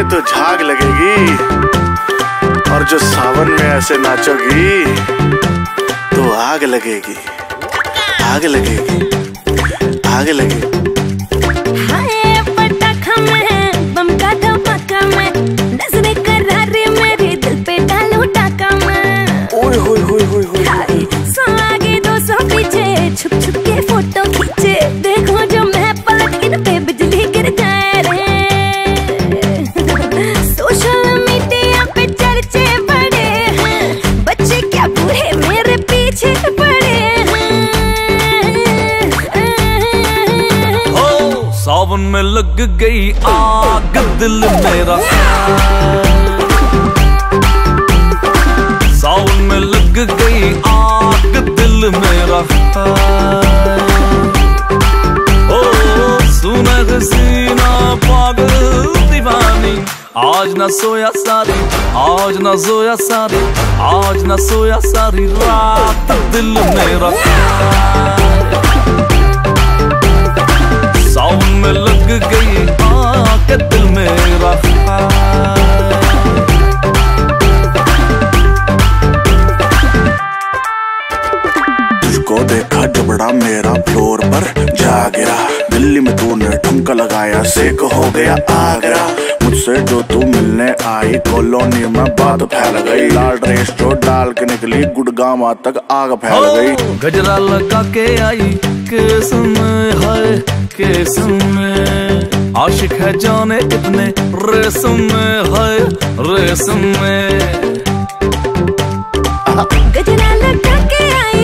तो झाग लगेगी, और जो सावन में ऐसे नाचोगी तो आग लगेगी, आग लगेगी, आग लगेगी। छुप छुप के फोटो खींचे, देखो जो मैं पलट इन पे बिजली गिर जाए रे। सोशल मीडिया पे चर्चे बड़े हैं, बच्चे क्या बूढ़े मेरे पीछे पड़े हैं। हो सावन में लग गई आग दिल मेरा, सावन में लग गई आग दिल मेरा। ओ सुना सीना पागल दीवानी, आज न सोया सारी, आज न सोया सारी, आज न सोया सारी रात दिल मेरा। सावन में लग गई आग दिल मेरा। देखा जबड़ा मेरा फ्लोर पर जा गिरा, दिल्ली में तूने ठुमका लगाया, सेक हो गया आगरा। मुझसे जो तू मिलने आई, कॉलोनी में बात फैल गई, लाल ड्रेस जो डाल के निकली, गुड़गांव तक आग फैल गई। गजरा लगा के आई केस में, है केस में, आशिक है जाने कितने रेसम में, है रेसम में। गजरा लगा के आई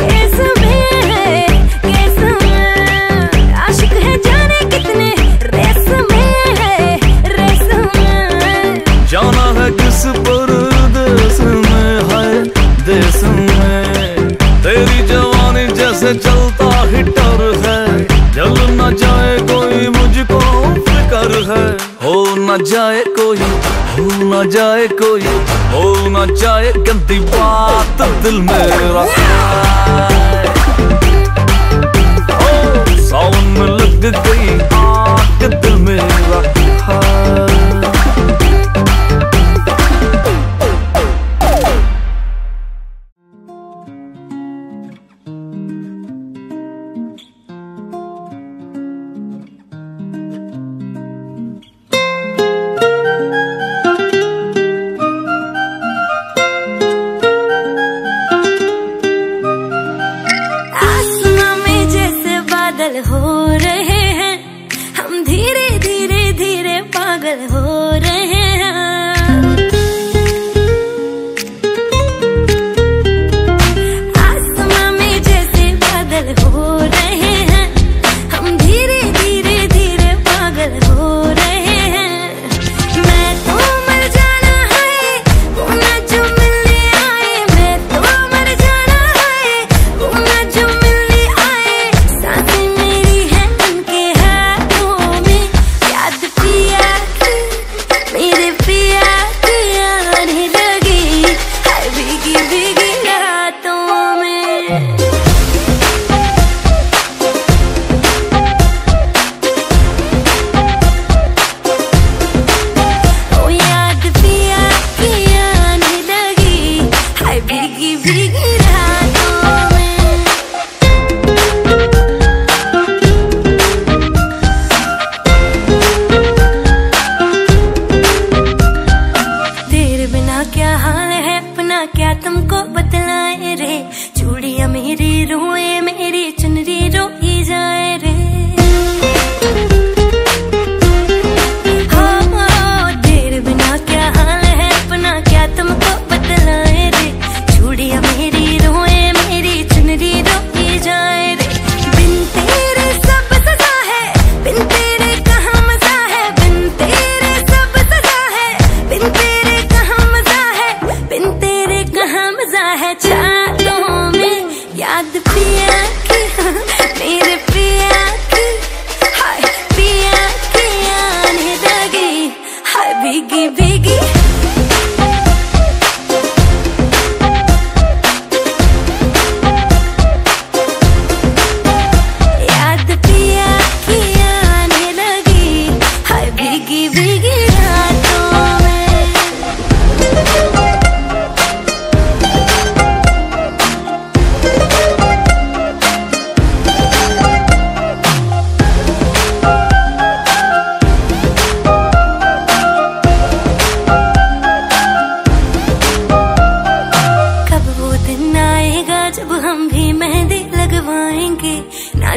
जाना है किस परदेस में, है देश में। तेरी जवानी जैसे चलता हिटर है, जल न जाए कोई मुझको फिक्र है। हो न जाए कोई, हो न जाए कोई, हो न जाए गंदी बात दिल मेरा। सावन में लग गई आग दिल मेरा। हो रहे हैं हम, धीरे धीरे धीरे पागल हो रहे हैं। आसमां में जैसे बादल हो रहे हैं हम, धीरे धीरे धीरे पागल हो रहे हैं। मैं तो मर जाना है, वो ना जो मिलने आए, मैं तो मर जाना है, वो ना जो मिलने आए। सांसें मेरे पिया की आने लगी, है भीगी भीगी रातों में। ओ याद पिया की आने लगी, है भीगी भीगी रातों में। क्या हाल है अपना, क्या तुमको बतलाए रे। चूड़ियां मेरी रोए, मेरी चुनरी रोई जाए रे। हो तेरे बिना क्या हाल है अपना, क्या तुमको बतलाए रे। चूड़ियां मेरी रोए, मेरी चुनरी रोई जाए रे। बिन तेरे सब सजा है, बिन तेरे कहाँ मजा है, बिन तेरे सब सजा है, बिन तेरे बिन तेरे कहाँ मजा है। चारों में याद पिया की, मेरे पिया की, हाय पिया की आने लगी, हाय भीगी भीगी। याद पिया की आने लगी, हाय भीगी भीगी रातों।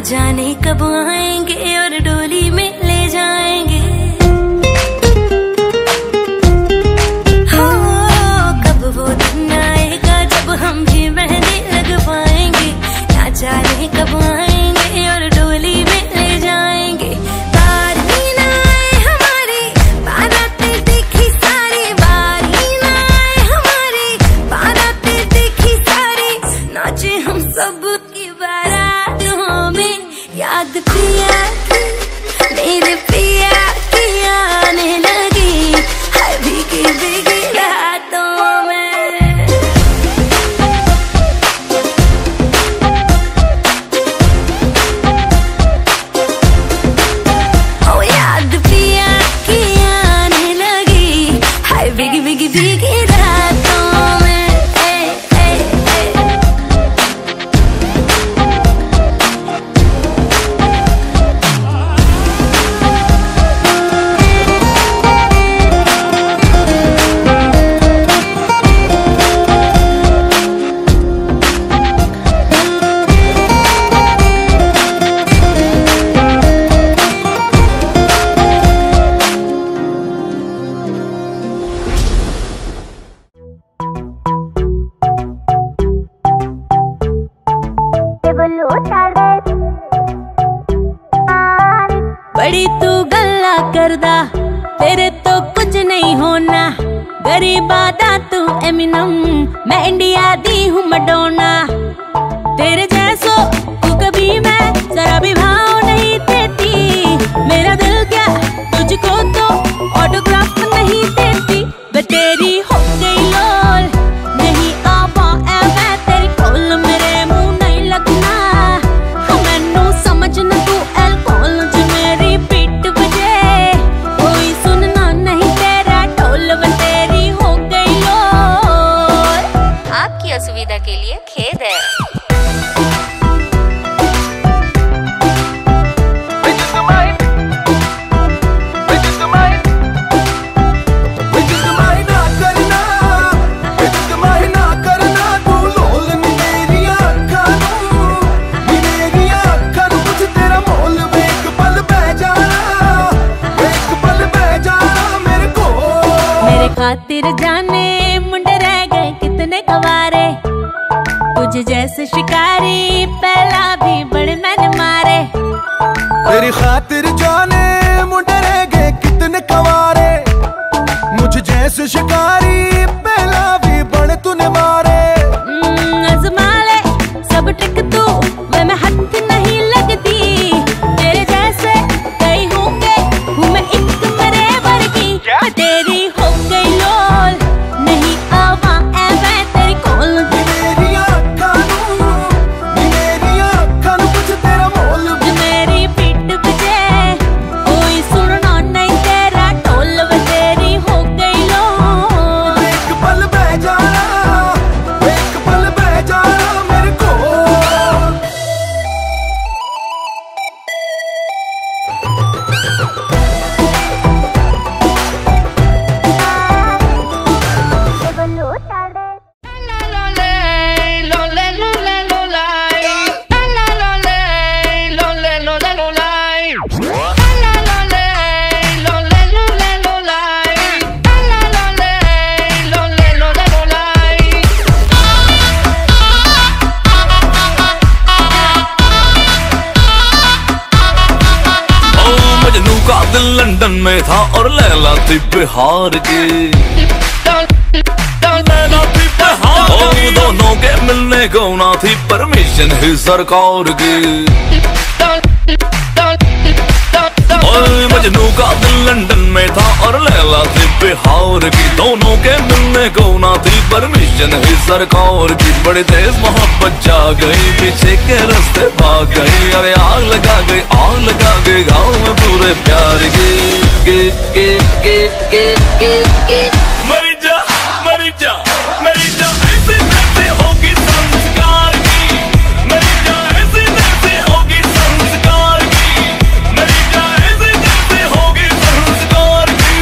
जाने कब आएंगे और डोली में ले जाएंगे। हो कब वो दिन आएगा जब हम भी मेहंदी लगवाएंगे। ना जाने कब आएंगे और डोली में ले जाएंगे। बारी ना आए हमारी बारातें देखी सारी, बारी ना आए हमारी बारातें देखी सारी। नाचे हम सब की बारातों में, याद पिया की मेरे पिया की आने लगी है भीगी भीगी रातों में। ओ याद पिया की आने लगी है भीगी भीगी भीगी रातों में। बड़ी तू गल्ला करदा तेरे तो कुछ नहीं होना। गरीब आदा तू एमिनम, मैं इंडिया दी हूँ मडोना। तेरे जैसो तू कभी मैं जरा भी भाव नहीं देती। मेरा दिल क्या तुझको तो ऑटोग्राफ नहीं देती। वे तेरी हो गई लोल नहीं आवा मैं तेरी कोल, मेरे मुंह नहीं लगना मैनू समझना तू एल्कोहल। जो मेरी पीठ बजे कोई सुनना नहीं तेरा ढोल, वे तेरी हो गई लोल। आपकी असुविधा के लिए खेद है। खातिर जाने मुंडे रह गए कितने कवारे। तुझे जैसे शिकारी पहला भी बड़े मैंने मारे। तेरी खातिर जाने मुंडे रह गए कितने कवारे। मुझे जैसे शिकारी पहला भी बड़े तूने मारे। आजमा ले सब टिक तू वे मैं हाथ नहीं लगती। तेरे जैसे कई होंगे हूँ मैं एक मेरे वर्गी। तेरी हो गई लोल नहीं आवा मैं तेरी कोल। मेरी आँखां नू कुछ तेरा मोल। मेरी पीठ बजे कोई सुनना नहीं तेरा ढोल, वे तेरी हो गई लोल। एक पल बह जाना मेरे को। लंदन में था और लैला थी बिहार की। लैला थी बिहार की। दोनों के मिलने को ना थी परमिशन ही सरकार की। मजनू का दिल लंदन में था और लैला थी बिहार की। दोनों के मिलने को ना थी परमिशन ही सरकार की। बड़ी तेज मोहब्बत जा गई पीछे के रास्ते भाग गई। अरे आग लगा गई गाँव में पूरे प्यार की। मरी जा मरी जा मरी जा ऐसे कैसे होगी संस्कार की। मरी जा ऐसे कैसे होगी संस्कार की। मरी जा ऐसे कैसे होगी संस्कार की।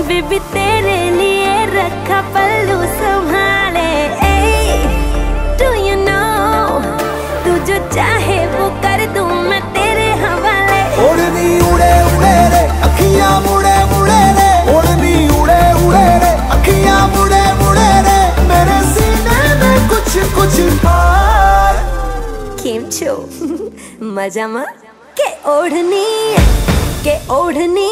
बेबी तेरे लिए रखा पल्लू संभाले। डू यू नो तू जो चाहे वो कर दूं मैं तेरे हवाले। ओढ़नी उड़े उड़े रे अखियां मुड़े मुड़े रे, ओढ़नी उड़े उड़े रे अखियां मुड़े मुड़े रे, मेरे सीने में कुछ कुछ पार। केम छो मजा मा के ओढ़नी ओढ़ू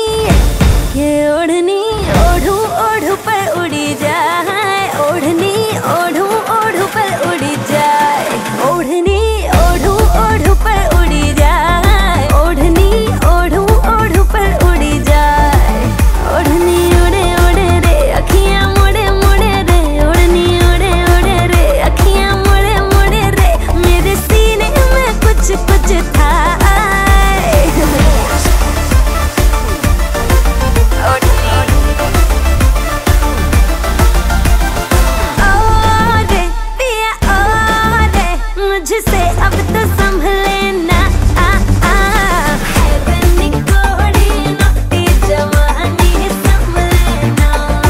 ओढ़ू पर उड़ी जाए, ओढ़नी ओढ़ू ओढ़ू पर उड़ी जाए, ओढ़नी ओढ़ू ओढ़ू पर उड़ी जाए, ओढ़नी ओढ़ू ओढ़ू पर उड़ी जाए। ओढ़नी उड़े उड़े रे अखियां मुड़े मुड़े रे, ओढ़नी उड़े उड़े रे अखियां मुड़े मुड़े रे, मेरे सीने में कुछ कुछ था। मुझसे अब तो संभले ना जवानी संभले ना।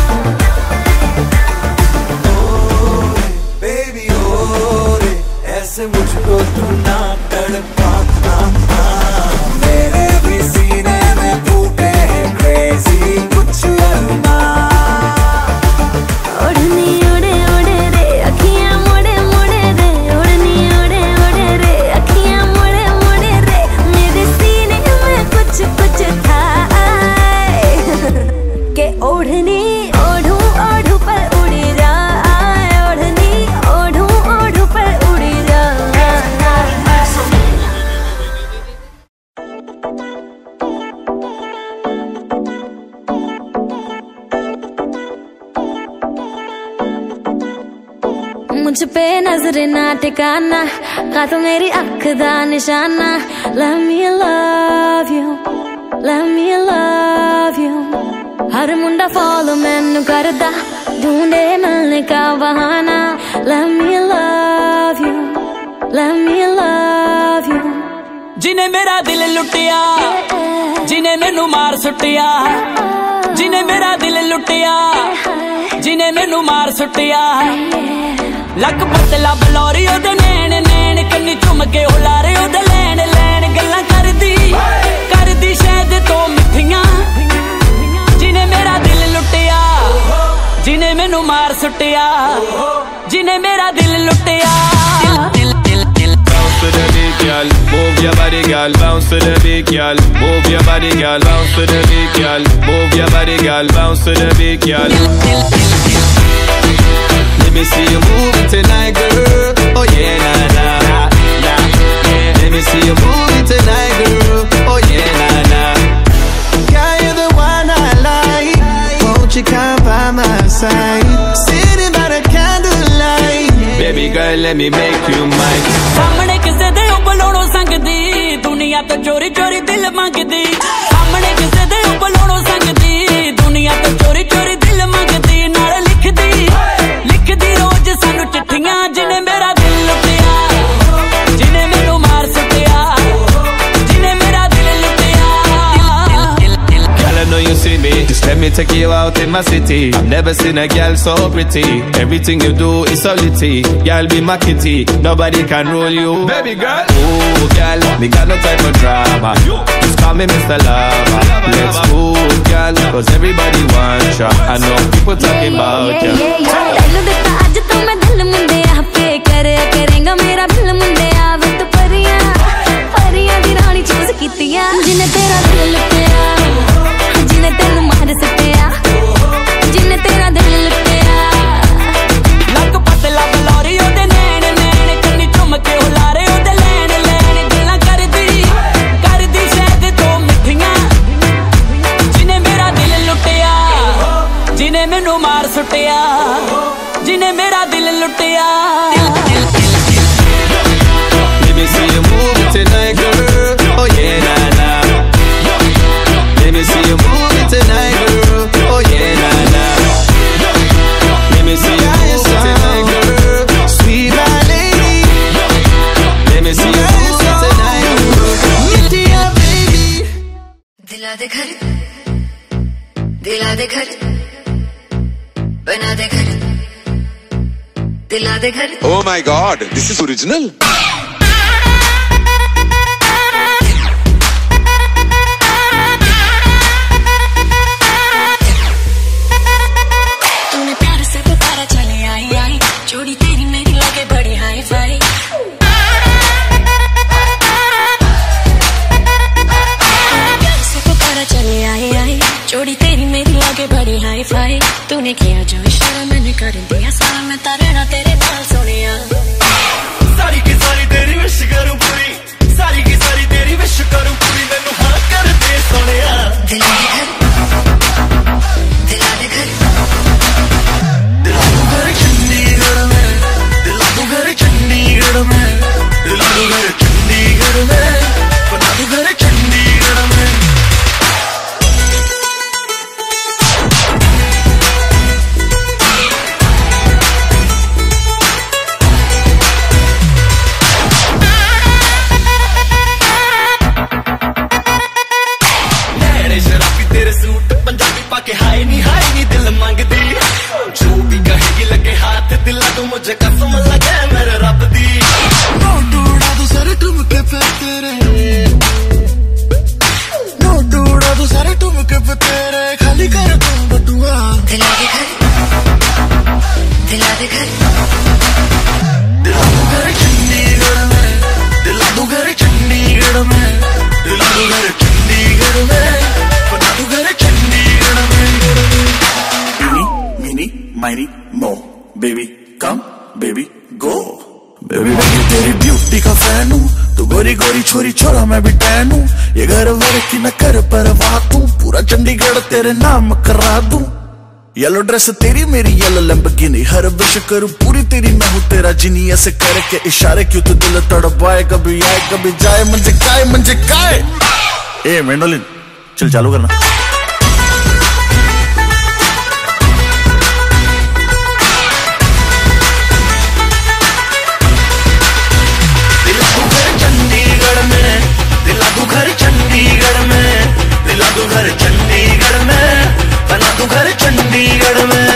बेबी ओ रे ऐसे मुझको तू ना तड़पा, मेरे भी सीने में फूटे हैं क्रेजी कुछ अरमान। ओढ़नी उड़े उड़े रे अखियां मुड़े मुड़े रे, ओढ़नी उड़े उड़े रे अखियां मुड़े मुड़े रे, मेरे सीने में कुछ कुछ था के ओढ़नी ओढ़ू ओढ़ू पर उड़ी जाए, ओढ़नी ओढ़ू ओढ़ू पर उड़ी जाए। मुझ पे नजर ना टिकाना, का तो मेरी अख दा निशाना। Let me love you, let me love you। हर मुंडा फॉलो मैनू करदा, ढूंढे मिलने का बहाना। Let me love you, let me love you। जिने मेरा दिल लुटिया, जिने मैनू मार सुटिया, जिने मेरा दिल लुटिया, जिने मैनू मार सुटिया। लक पतला बलौरी ओदे नैन नैन, कन्नी चुम के हुलारे ओदे लैन लैन, गल्लां करदी शायद तो मिठियां। जिने मेरा दिल लुटिया, जिने मैनू मार सुटिया, जिने मेरा दिल लुटिया। Bounce to the beat, girl. Move your body, girl. Bounce to the beat, girl. Move your body, girl. Bounce to the beat, girl. Move your body, girl. Bounce to the beat, girl. Let me see you move it tonight, girl. Oh yeah, nah nah nah. Yeah. Let me see you move it tonight, girl. Oh yeah, nah nah. Girl, you're the one I like. Won't you come by my side? Sitting by the candlelight. Baby girl, let me make you mine. सामने किसे दे उबलोड़ो संगदी, दुनिया तो चोरी चोरी दिल मंगदी। सामने किसे दे उबलोड़ो संगदी, दुनिया तो चोरी चोरी दिल मंगदी। नाल लिखदी रोज सानू चिट्ठियां, जिने मेरा दिल लुटिया, जिने मैनू मार सुटिया, जिने मेरा दिल लुटिया। Girl, I know you see me. Just let me take you out in my city. I've never seen a girl so pretty. Everything you do is so litty. Girl, be my kitty. Nobody can rule you. Baby girl. Oh, girl, me got no time for drama. Just call me Mr. Lover. Let's move, girl, cause everybody wants ya. I know people talking about ya. दिल दिता आज तो मैं दिल मुंडे पे करेगा मेरा दिल मुंडे वे तो परियां दी रानी चूज कीतियां। जिन्हें तेरा दिल लुटिया, जिन्हें तेनू मार सटिया, जिन्हें तेरा दिल लुटिया। लक पतला बलौरी ओदे नैन नैन, कन्नी चुम के हुलारे ओदे लैन लैन, गल्लां करदी शायद तो मिठियां। जिने मेरा दिल लुटिया, जिने मैनू मार सुटिया, जिने मेरा दिल लुटिया। Let me see you move it tonight, girl. Oh yeah, nah nah. Let me see you move it tonight, girl. Oh yeah, nah nah. Let me see you move it tonight, girl. Sweet my lady. Let me see you move it tonight, girl. Yeah, baby. दिला दे घर, दिला दिला दे घर, बना दे घर, दिला दे घर। Oh my God, this is original. तूने प्यार से पुकारा चले आई आई, जोड़ी तेरी मेरी लगे बड़ी हाई फाई। प्यार से पुकारा चले आई आई, जोड़ी तेरी मेरी लगे बड़ी हाई फाई। तूने किया जो इशारा मैंने कर दिया सारा, मैं रहना तेरे नाल सोनिया। सारी की सारी तेरी विश करूं पूरी, सारी की सारी तेरी विश करूं पूरी, मैनू हाँ कर दे सोनिया। दिला दे घर, दिला दे घर, दिला दूं घर चंडीगढ़ में, दिला दूं घर चंडीगढ़ में, दिला दूं घर चंडीगढ़ में, बना दूं घर चंडीगढ़ में। तेरे सूट पंजाबी पाके हाय नहीं दिल मांगदी, जो भी कहेगी लगे हाथ दिला तू मुझे कसम लगे मेरे रब दी। नोट उड़ा दूं सारे ठुमके पे तेरे, नोट उड़ा दूं सारे ठुमके पे तेरे, खाली कर दूं बटुआ। दिला दे घर, दिला दे घर, दिला दूं घर चंडीगढ़ में, दिला दूं घर चंडीगढ़ में, दिला दूं घर चंडीगढ़ में, बना दूं घर चंडीगढ़ में। Mini, mini, mo, baby come, baby go, baby मैं तेरी ब्यूटी का फैन हूँ, तू गोरी गोरी छोरी छोरा मैं भी टैन हूँ, ये घर वर की न कर परवाह तू, पूरा चंडीगढ़ तेरे नाम करा दूं। येलो ड्रेस तेरी मेरी येलो लैम्बोर्गिनी, हर विश करूं पूरी तेरी मैं हूँ तेरा जिनी, ऐसे करके इशारे क्यों तू दिल तड़पाए, कभी आए कभी जाए मंजे काय। ए मेंडोलिन चल चालू करना। दिला दूं घर चंडीगढ़ में, दिला दूं घर चंडीगढ़ में, दिला दूं घर चंडीगढ़ में, बना दूं घर चंडीगढ़ में।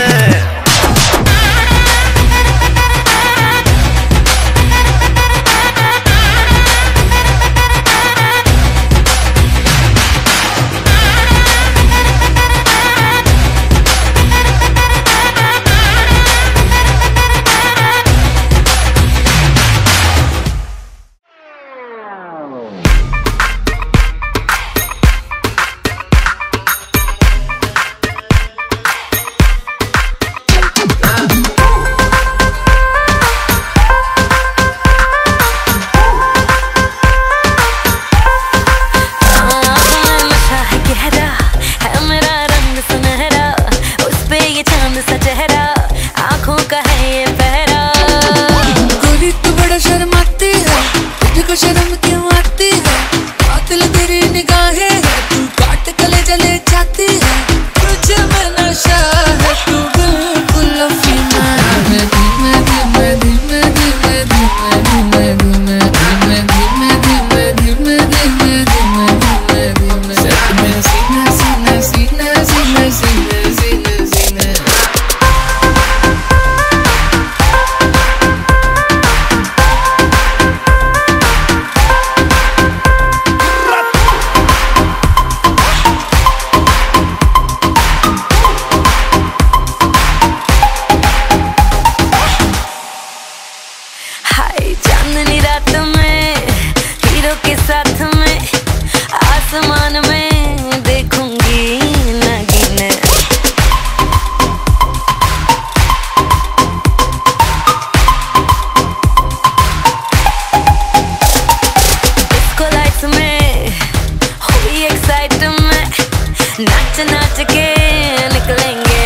नाच नाच के निकलेंगे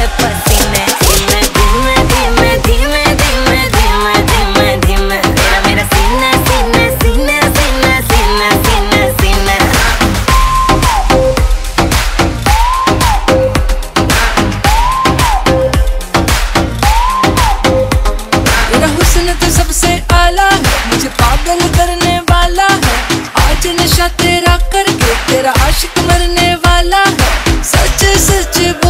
पसीने, धीमे धीमे धीमे धीमे धीमे धीमे धीमे धीमे, तेरा मेरा सीना सीना सीना सीना सीना सीना सीना। तेरा हुस्न तो सबसे आला है, मुझे पागल करने वाला है, आज नशा तेरा करके तेरा आशिक मरने वाला है, सच सच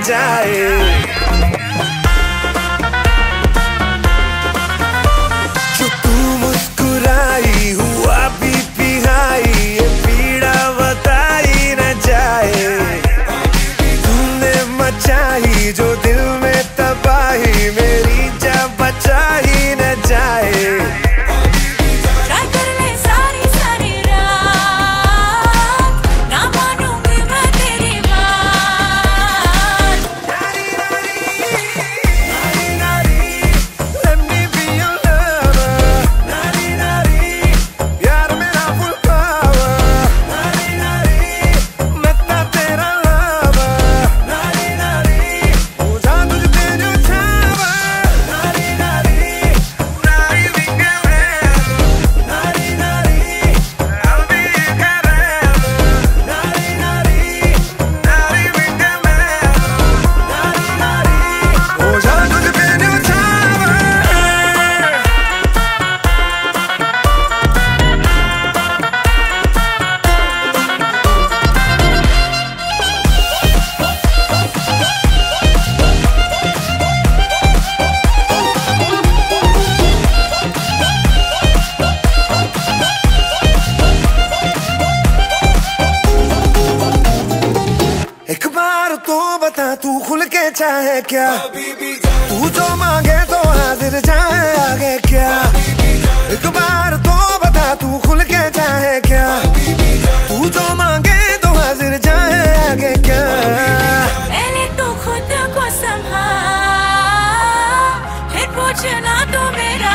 जाए। जो तू मुस्कुराई हुआ बीपी हाई, ये पीड़ा बताई न जाए। तूने मचाई जो दिल में तबाही, मेरी जान बचा ही न जाए। एक बार तो बता तू खुल के चाहे क्या, तू जो मांगे तो हाजिर जाए आगे क्या। एक बार तो बता तू खुल के चाहे क्या, तू जो मांगे तो हाजिर जाए आगे क्या। पहले तो खुद को संभाल, फिर पूछना तो मेरा।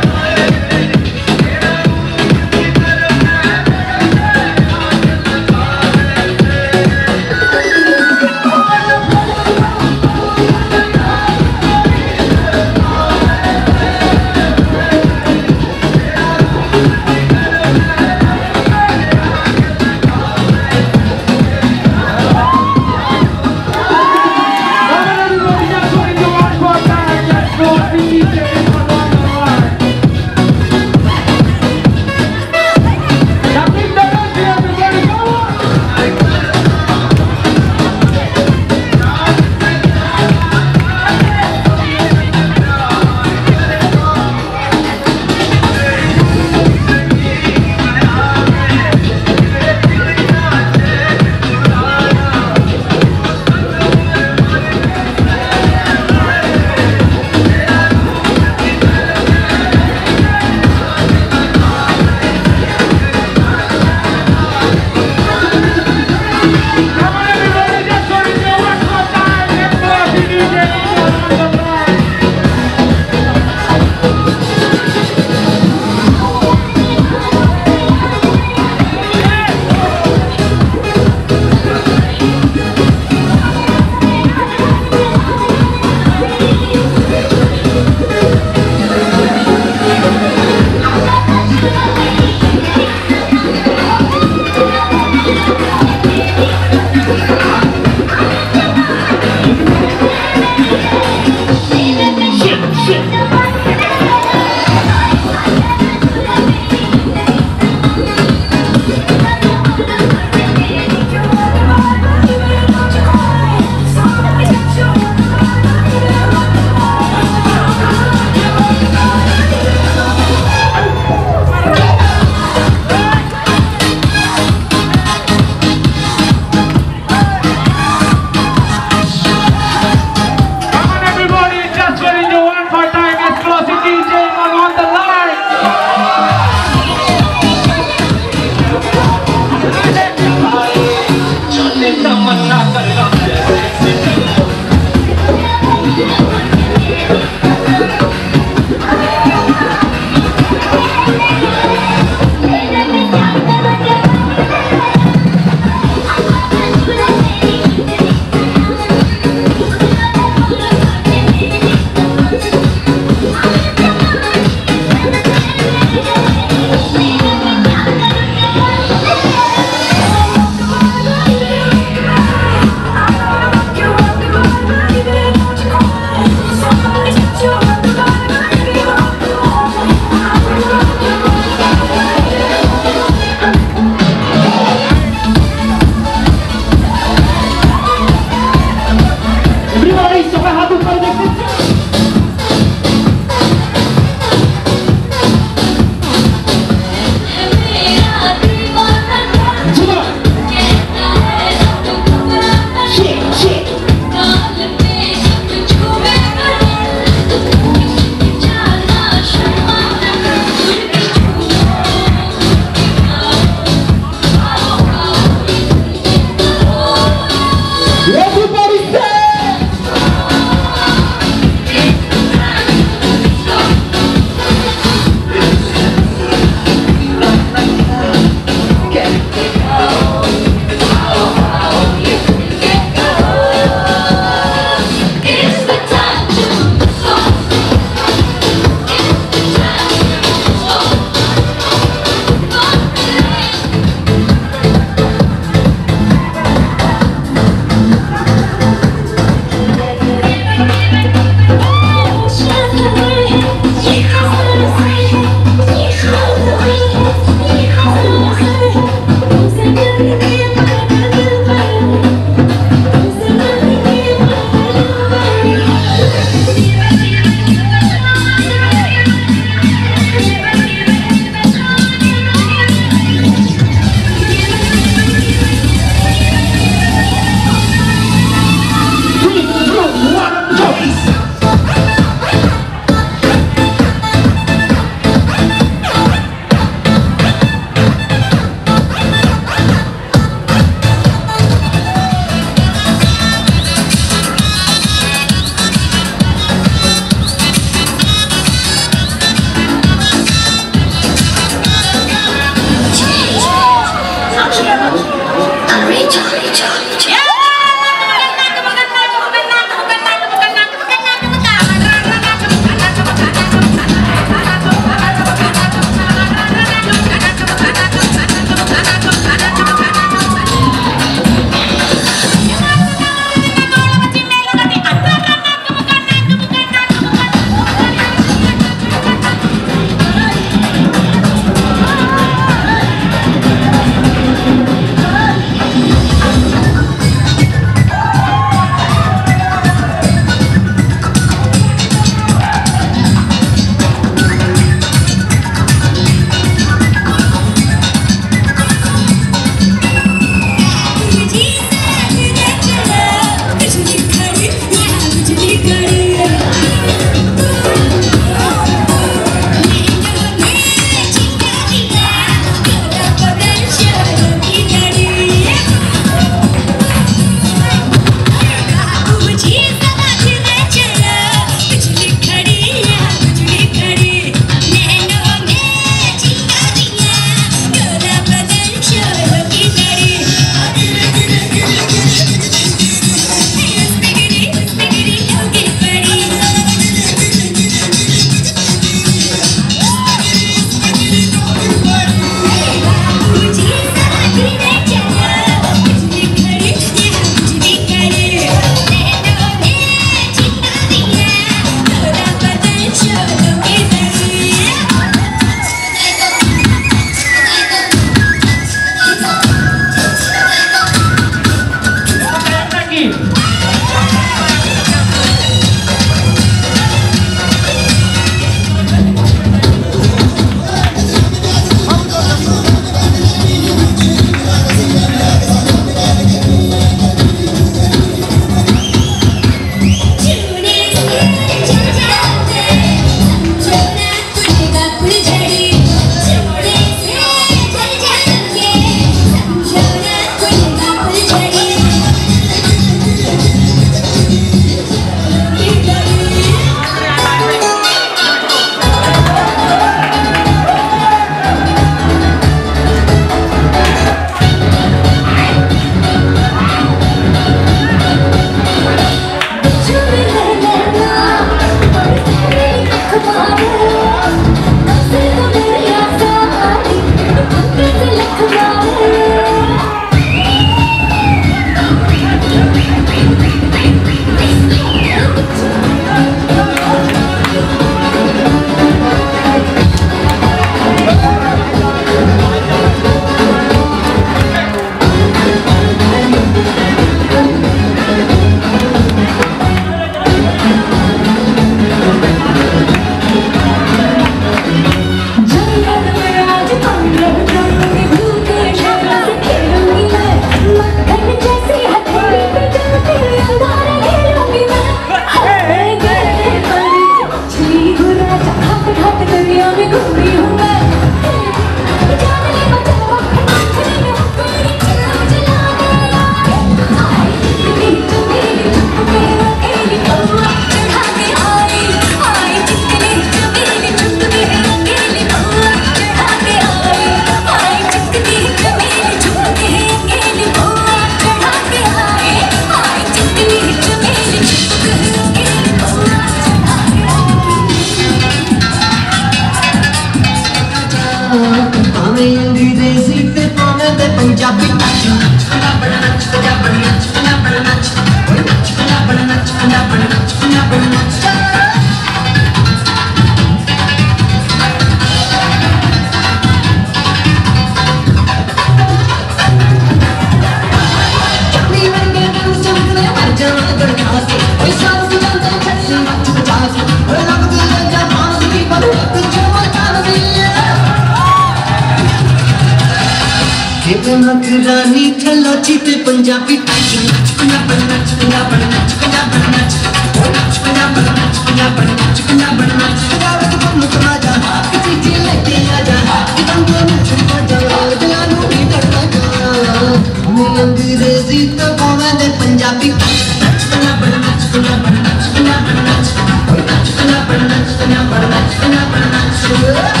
पंजाबी नाच पंजाब नाच पंजाब नाच पंजाब नाच नाच पंजाब नाच पंजाब नाच पंजाब नाच पंजाब तो बम करा जा किसी चीज लेके आ जा एकदम नाच जा दिलानू भी करना जा मैं अंग्रेजी तो बोलने दे पंजाबी नाच पंजाब नाच पंजाब नाच पंजाब नाच नाच पंजाब नाच पंजाब नाच पंजाब नाच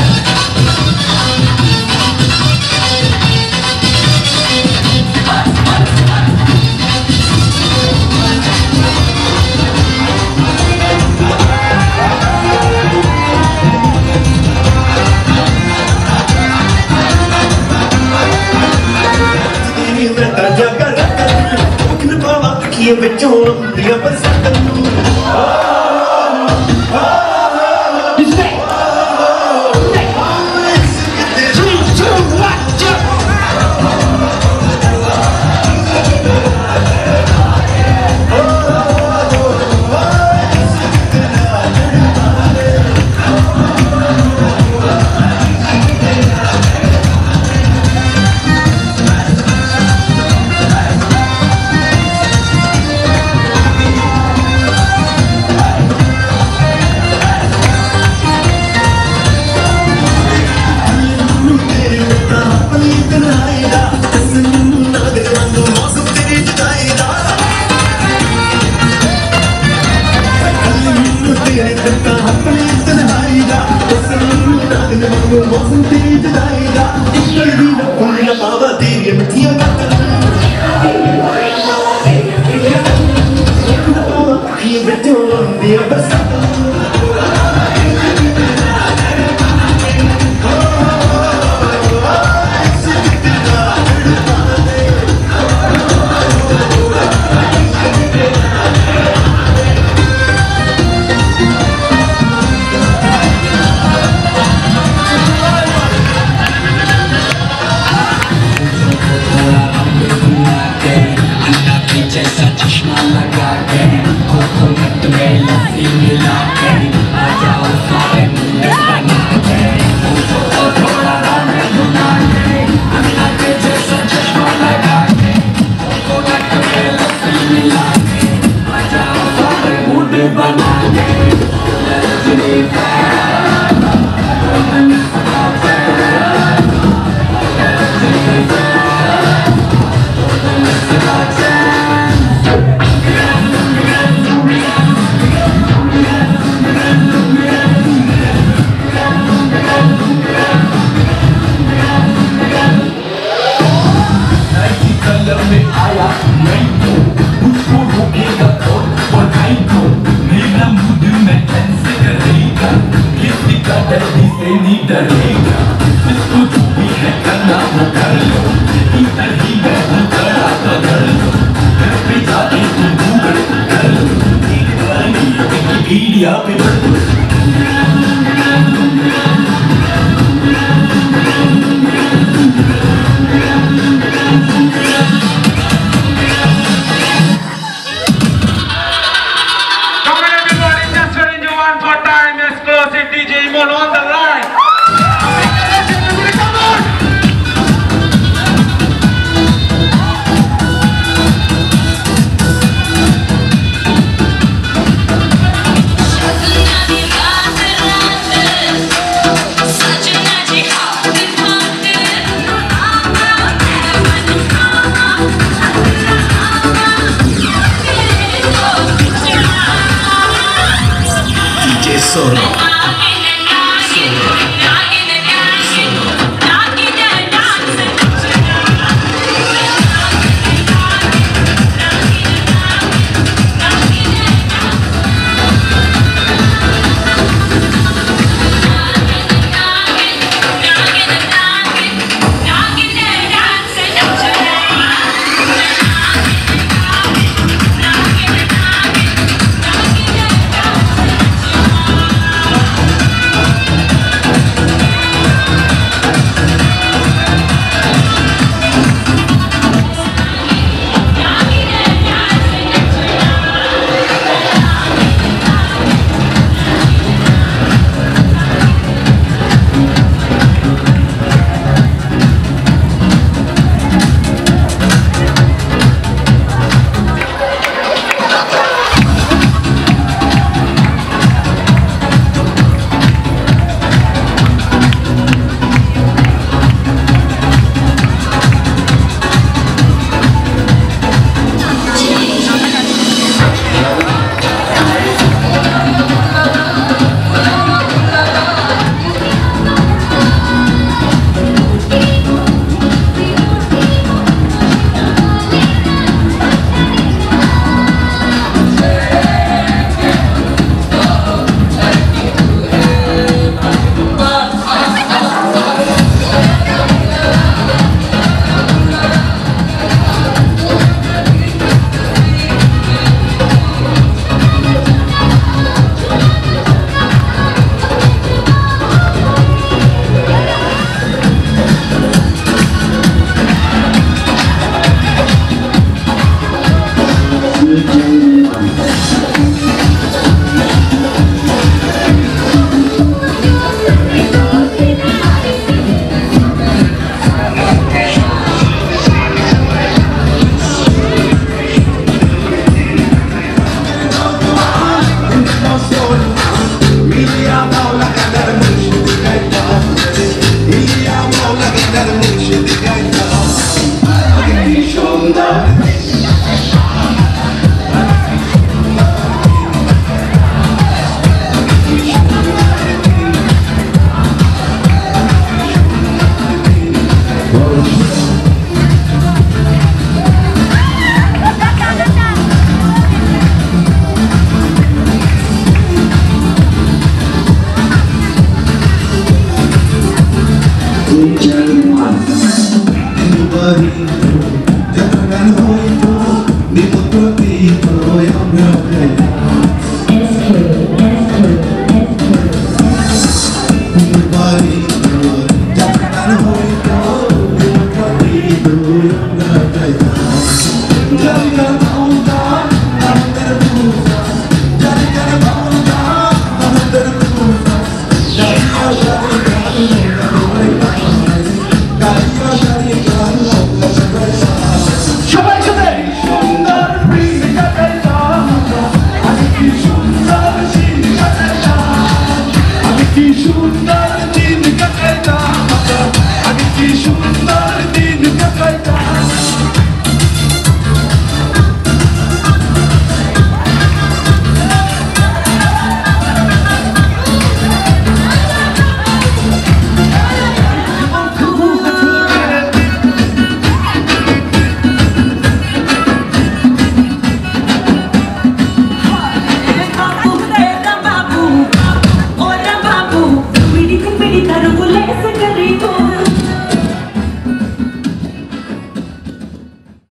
Jangan